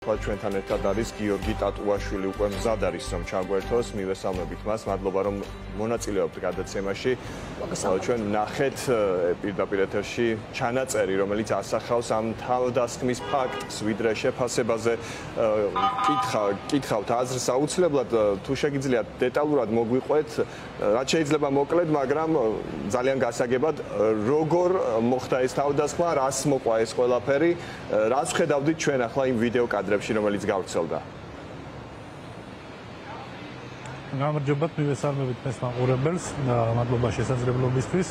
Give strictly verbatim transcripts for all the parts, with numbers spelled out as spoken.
თქვა ჩვენთან ერთად არის გიორგი ტატუაშვილი, უკვე მზად არის რომ ჩაგვერთოს, მივესალმებით მას, მადლობა რომ მონაწილეობთ გადაცემაში. ჩვენ ნახეთ პირდაპირ ეთერში ჩანაწერი, რომელიც ასახავს ამ თავდასხმის ფაქტს, ვიდრე შეფასებაზე კითხავთ აზრს აუცილებლად თუ შეგიძლიათ დეტალურად მოგვიყვეთ, რაც შეიძლება მოკლედ, მაგრამ ძალიან გასაგებად, როგორ მოხდა ეს თავდასხმა, რას მოყვა ეს ყველაფერი, რაც ხედავდით ჩვენ ახლა იმ ვიდეო კადრებში, რომელიც გავრცელდა. გამარჯობათ, მივესალმებით მის მაყურებელს, მადლობა შესაძლებლობისთვის.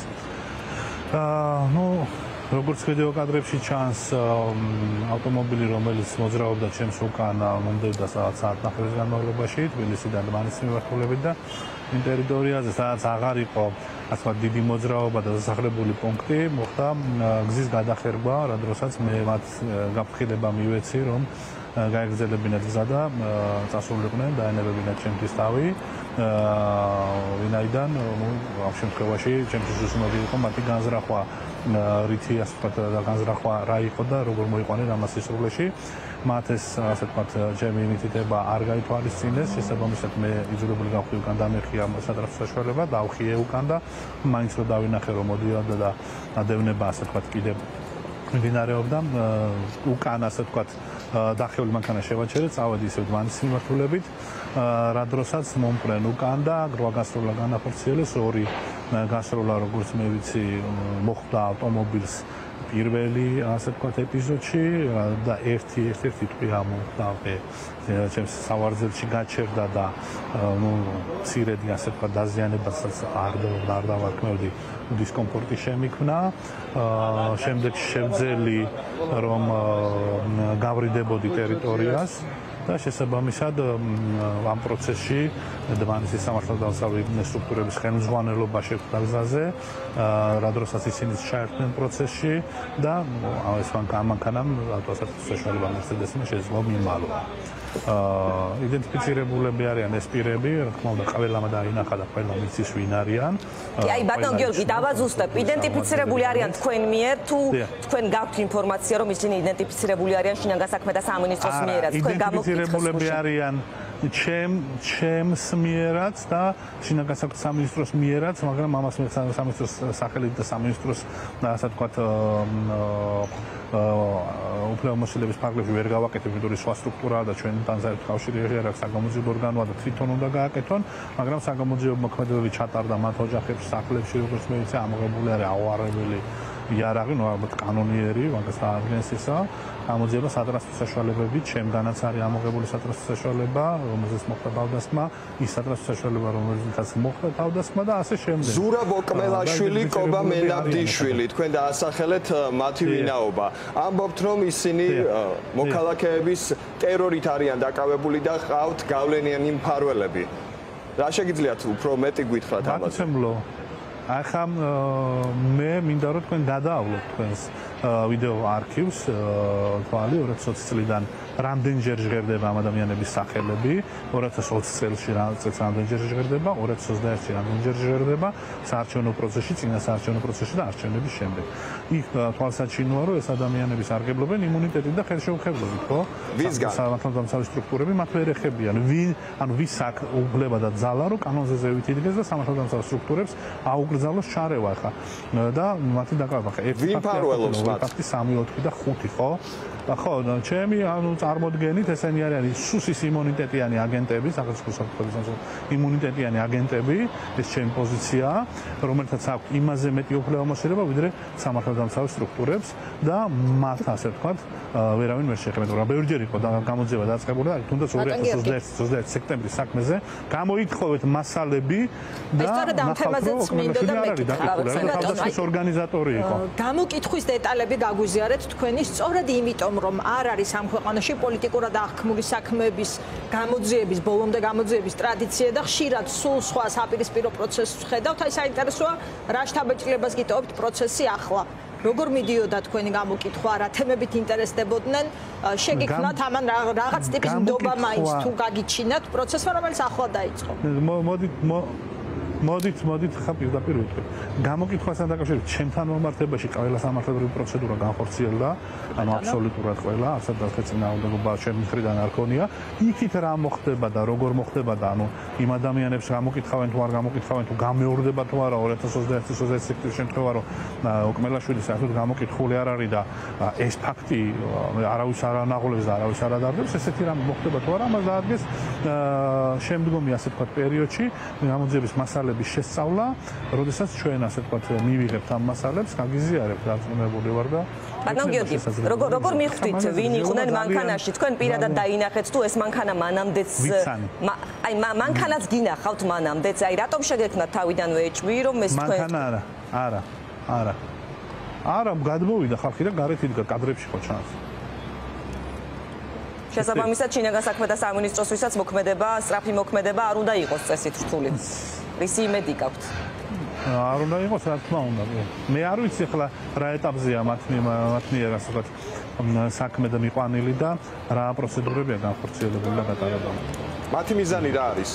ნუ როგორც ვიდეო კადრებში ჩანს, ავტომობილი, რომელიც მოძრაობდა ჩემს უკან, მომდევნო საათ ნახევრის განმავლობაში, თბილისიდან დმანის მიმართულებით და იმ ტერიტორიაზე, სადაც აღარ იყო ასე ვთქვათ დიდი მოძრაობა და დასახლებული პუნქტი, მოხდა გზის გადახერგვა, რა დროსაც მე მათ გაფრთხილება მივეცი, რომ გაეგრძელებინათ გზა და წასულიყვნენ, დაენებებინათ ჩემთვის თავი. ვინაიდან ამ შემთხვევაში ჩემთვის უცნობი იყო მათი განზრახვა, რითი ასე ვთქვათ და განზრახვა რა იყო და როგორ მოიყვანენ ამას სისრულეში. მათ ეს ასე ვთქვათ ჩემი მითითება არ გაითვალისწინეს, შესაბამისად მე იძულებული გავხდი უკან დამეხია სატრანსპორტო საშუალება, დავხიე უკან და მაინც რომ დავინახე რომ მოდიოდა და ადევნება ასე ვთქვათ კიდე მიმდინარეობდა, უკან ასე ვთქვათ დახეული მანქანა შევაჩერე, წავედი ისევ დმანის მიმართულებით, რა დროსაც მომკრენ უკან და გროა გასროლა განახორციელეს, ორი გასროლა როგორც მე ვიცი მოხდა ავტომობილს პირველი ასე ვთქვათ ეპიზოდში და ერთი ერთ-ერთი თვი ამოხდა ჩემს სავარძელში გაჩერდა და ნუ მცირედი ასე ვთქვათ დაზიანებასაც არ არ დავარქმევდი, დისკომფორტი შემიქმნა. შემდეგში შევძელი რომ გავრიდებოდი ტერიტორიას და შესაბამისად ამ პროცესში დმანის სამართალდამცავი სტრუქტურების ხელმძღვანელობა შეხვდა გზაზე, რა დროსაც ისინი ჩაერთნენ პროცესში და ეს მანქანამ ავტოსადგურის საშუალება მერცედესმა შეძლო მიმალვა. იდენტიფიცირებულები არიან ეს პირები, რა თქმა უნდა, ყველამ დაინახა და ყველა მიცის ვინ არიან. აი, ბატონ გიორგი, დავაზუსტებ, იდენტიფიცირებული არიან თქვენ მიერ, თუ თქვენ გაქვთ ინფორმაცია, რომ ისინი იდენტიფიცირებული არიან შინაგან საქმეთა სამინისტროს მიერაც, თქვენ გამოგკითხეთ. იდენტიფიცირებულები არიან ჩემ ჩემს მიერაც და შინაგან საქმეთა სამინისტროს მიერაც, მაგრამ ამას მე სამინისტროს სახელით და სამინისტროს ასე ვთქვათ უფლებამოსილების ფარგლებში ვერ გავაკეთებ, იმიტომ რომ სხვა სტრუქტურაა და ჩვენთან საერთოდ კავშირი არ აქვს, საგამოძიებო ორგანოა და თვითონ უნდა გააკეთონ, მაგრამ საგამოძიებო მოქმედებები ჩატარდა მათ ოჯახებში, სახლებში, როგორც მე ვიცი, ამოღებული არის აუარებელი იარაღი, ნუ ალბათ კანონიერი, მაგას დაადგენს ისა. გამოძიება სატრანსპორტო საშუალებებით, ჩემგანაც არის ამოღებული სატრანსპორტო საშუალება, რომელზეც მოხდა თავდასხმა, ის სატრანსპორტო საშუალება, რომელზეც მოხდა თავდასხმა და ასე შემდეგ. ზურაბ ოკმელაშვილი, კობა მენაბდიშვილი, თქვენ დაასახელეთ მათი ვინაობა. ამბობთ, რომ ისინი მოქალაქეების ტერორით არიან დაკავებული და ყავთ გავლენიანი მფარველები. რა შეგიძლიათ უფრო მეტი გითხრათ ამაზე? ახლა მე მინდა რომ თქვენ გადაავლოთ თქვენს ვიდეო არქივს, თვალი ორი ათას ოცი წლიდან რამდენჯერ ჟღერდება ამ ადამიანების სახელები, ორი ათას ოცი წელში რამდენჯერ ჟღერდება, ორი ათას ოცდაერთში რამდენჯერ ჟღერდება საარჩევნო პროცესში, წინა საარჩევნო პროცესში და არჩევნების შემდეგ. იქ თვალსაჩინოა, რომ ეს ადამიანები სარგებლობენ იმუნიტეტით და ხელშეუხებლობით, ხო? ვისგან? სამართალდამცავი სტრუქტურები მათ ვერ ეხებიან. ვინ, ანუ ვის აქვს უფლება და ძალა, რომ კანონზე ზევით იდგეს და სამართალდამცავ სტრუქტურებს აუკრძალოს ჩარევა ხა და მათი დაკავება ხა ერთი ფაქტი ფაქტი სამი ოთხი და ხუთი, ხო? ხო, ჩემი ანუ წარმოდგენით ესენი არიან სუსის იმუნიტეტიანი აგენტები, სახელმწიფო საფრთხების იმუნიტეტიანი აგენტები, ეს ჩემი პოზიციაა, რომელთაც აქვს იმაზე მეტი უფლებამოსილება, ვიდრე სამართალდამცავი სტრუქტურებს და მათ ასე ვთქვათ, ვერავინ ვერ შეეხება. რა ბევრჯერ იყო და გამოძიება დაწყებული და თუნდაც ორი ათას ოცდაერთი სექტემბრის საქმეზე გამოითხოვეთ მასალები და სწორედ ამ თემაზეც მინდოდა მეკითხავთ. ორგანიზატორი იყო. გამოკითხვის დეტალები გაგვიზიარეთ თქვენი, სწორედ იმიტომ რომ არ არის ამ ქვეყანაში პოლიტიკურად აღქმული საქმეების გამოძიების, ბოლომდე გამოძიების ტრადიცია და ხშირად სულ სხვა საპირისპირო პროცესს ხედავთ. აი საინტერესოა, რა შთაბეჭდილებას გიტოვებთ პროცესი ახლა. როგორ მიდიოდა თქვენი გამოკითხვა, რა თემებით ინტერესდებოდნენ, შეგიქმნათ ამან რაღაც ტიპის ნდობა მაინც თუ გაგიჩინათ პროცესმა, რომელიც ახლა დაიწყო. მოდით მოდით, მოდით ხა პირდაპირ ვიტყვი. გამოკითხვასთან დაკავშირებით ჩემთან მომართებაში ყველა სამართლებრივი პროცედურა განხორციელდა, ანუ აბსოლუტურად ყველა, სადაც ეწინააღმდეგობა ჩემი მხრიდან არ ქონია. იქით რა მოხდება და როგორ მოხდება და ანუ იმ ადამიანებს გამოკითხავენ თუ არ გამოკითხავენ თუ გამეორდება თუ არა ორი ათას ოცდაერთი ოცდაექვსი შემთხვევა რომ ოკმელაშვილი საერთოდ გამოკითხული არ არის და ეს ფაქტი არავის არ ანაღლებს და არავის არ ადარდებს, ესეთი რამ მოხდება თუ არა, ამას დაადგეს შემდგომი ასე ვთქვათ პერიოდში გამოძიების მასალების შესწავლა, როდესაც ჩვენ ასე ვთქვათ მივიღებთ ამ მასალებს, გაგიზიარებთ დარწმუნებული ვარ და ბატონ გიორგი, როგორ როგორ მიხვდით ვინ იყვნენ მანქანაში? თქვენ პირადად დაინახეთ თუ ეს მანქანა მანამდეც აი მანქანაც გინახავთ მანამდეც? აი რატომ შეგექმნათ თავიდანვე ეჭვი რომ ეს თქვენ მანქანა არა, არა, არა. არა, გადმოვიდა ხალხი და გარეთ იდგა კადრებში ხო ჩანს. შესაბამისად შინაგან საქმეთა სამინისტროს ვისაც მოქმედება, სწრაფი მოქმედება არ უნდა იყოს წესით რთული. რისი იმედი გაქვთ? არ უნდა იყოს, რა თქმა უნდა. მე არ ვიცი ახლა რა ეტაპზეა მათ მათ მიერ ასე ვთქვათ საქმე და მიყვანილი და რა პროცედურებია განხორციელებული და გატარებული. მათი მიზანი რა არის?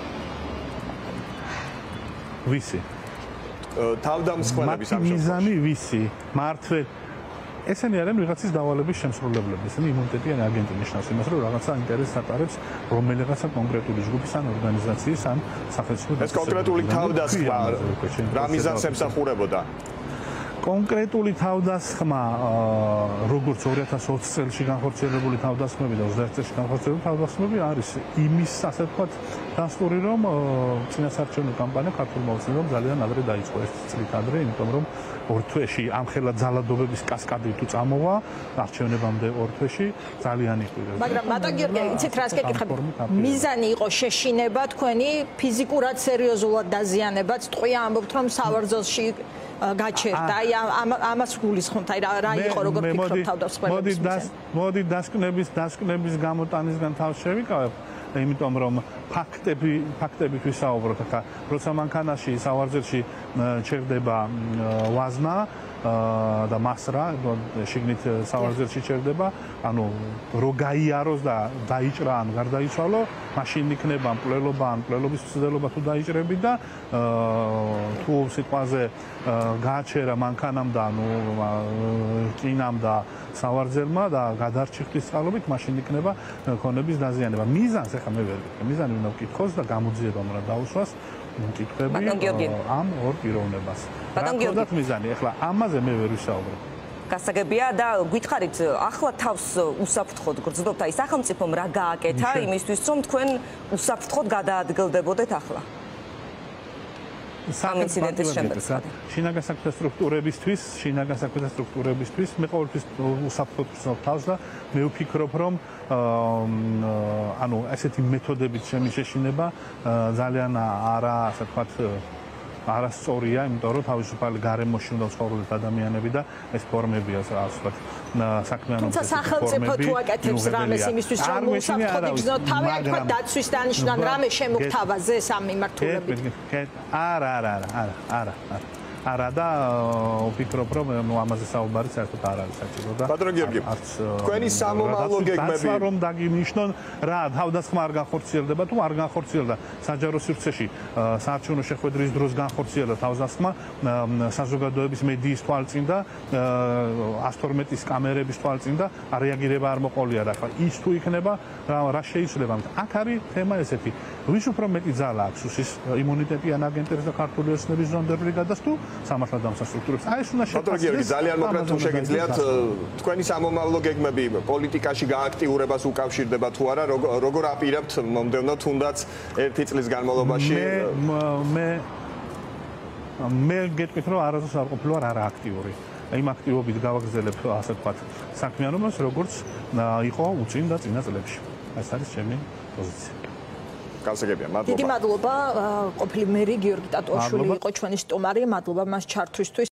ვისი? თავდამსხმელების ამ მიზანი ვისი? მართლე ესენი არიან ვიღაცის დავალების შემსრულებლები, ესენი იმუნიტეტიან აგენტი ნიშნავს იმას, რომ რაღაცა ინტერესს ატარებს რომელიღაცა კონკრეტული ჯგუფის ან ორგანიზაციის ან სახელმწიფო ეს კონკრეტული თავდასხმა რა მიზანს ემსახურებოდა? კონკრეტული თავდასხმა როგორც ორი ათას ოცი წელს განხორციელებული თავდასხმები და ოცდაერთი წელს განხორციელებული თავდასხმები არის იმის ასე ვთქვათ დასტური რომ წინასაარჩევნო კამპანია ქართულმა ოცნებამ ძალიან ადრე დაიწყო ეს წლით ადრე, იმიტომ რომ ორ თვეში ამხელა ძალადობების კასკადი თუ წამოვა არჩევნებამდე ორ თვეში ძალიან იყვირა. მაგრამ ბატონ გიორგი, იცით რას გეკითხები? მიზანი იყო შეშინება თქვენი ფიზიკურად სერიოზულად დაზიანებაც, ტყვია ამბობთ რომ სავარძელში გაჩერდა. აი ამას გულისხმობთ, აი რა იყო როგორ ფიქრობთ თავდასხმელების მიზანი? მოდი დასკვნების დასკვნების გამოტანისგან თავს შევიკავებ, იმიტომ რომ ფაქტები ფაქტებით ვისაუბროთ ახლა, როცა მანქანაში სავარძელში ჩერდება ვაზნა და მასრა, შიგნით სავარძელში ჩერდება, ანუ რო გაიაროს და დაიჭრა ან გარდაიცვალო, მაშინ იქნება მკვლელობა ან მკვლელობის მცდელობა თუ დაიჭრები და თუ სიტყვაზე გააჩერა მანქანამ და ანუ წინამ და სავარძელმა და გადარჩი ღვთისწყალობით, მაშინ იქნება ქონების დაზიანება. მიზანს ახლა მე ვერ ვიტყვი, მიზანი უნდა ვკითხოს და გამოძიებამ რა დაუსვას მკითხები ამ ორ პიროვნებას. ბატონ გიორგი, მიზანი ახლა ამაზე მე ვერ ვისაუბრებ. გასაგებია და გითხარით ახლა თავს უსაფრთხოდ გრძნობთ, აი სახელმწიფომ რა გააკეთა იმისთვის რომ თქვენ უსაფრთხოდ გადაადგილდებოდეთ ახლა? ამ ინციდენტის შემდეგ შინაგან საქმეთა სტრუქტურებისთვის, შინაგან საქმეთა სტრუქტურებისთვის მე ყოველთვის უსაფრთხოდ ვცნობ თავს და მე ვფიქრობ რომ ანუ ესეთი მეთოდებით ჩემი შეშინება ძალიან არა ასე ვთქვათ არასწორია, იმიტომ რომ თავისუფალი გარემოში უნდა ცხოვრობდეს ადამიანები და ეს ფორმებია ასე ვთქვათ საქმიანობის თუმცა სახელმწიფო თუ აკეთებს რამეს იმისთვის რომ უსაფრთხოდ იგრძნოთ თავი, აი თქვა დაცვის დანიშნულან რამე შემოგთავაზეს ამ მიმართულებით? არა, არა, არა, არა, არა. არა და ვფიქრობ რომ ნუ ამაზე საუბარი საერთოდ არ არის საჭირო და ბატონ გიორგი, თქვენი სამომავლო გეგმები რომ დაგინიშნონ რა თავდასხმა არ განხორციელდება თუ არ განხორციელდა საჯარო სივრცეში საარჩევნო შეხვედრის დროს განხორციელდა თავდასხმა საზოგადოების მედიის თვალწინ და ას თორმეტის კამერების თვალწინ და რეაგირება არ მოყოლია და ახლა ის თუ იქნება რა შეიძლება აქ არის თემა ესეთი ვის უფრო მეტი ძალა აქვს უსის იმუნიტეტიან აგენტებს და ქართული ოცნების ზონდერ ბრიგადას თუ სამართალდამცავ სტრუქტურებს. აი ეს უნდა შევასრულოთ. ბატონ გიორგი, ძალიან მოკლედ თუ შეგიძლიათ თქვენი სამომავლო გეგმები პოლიტიკაში გააქტიურებას უკავშირდება თუ არა, როგორ აპირებთ მომდევნო თუნდაც ერთი წლის განმავლობაში? მე მე გეტყვით რომ არასდროს არ ყოფილა არა აქტიური. იმ აქტივობით გავაგრძელებ ასე ვთქვათ საქმიანობას, როგორც იყო უწინ და წინა წლებში. ეს არის ჩემი პოზიცია. გასაგებია, მადლობა. დიდი მადლობა ყოფილი მერი გიორგი ტატუაშვილი იყო ჩვენი სტუმარი, მადლობა მას ჩართვისთვის.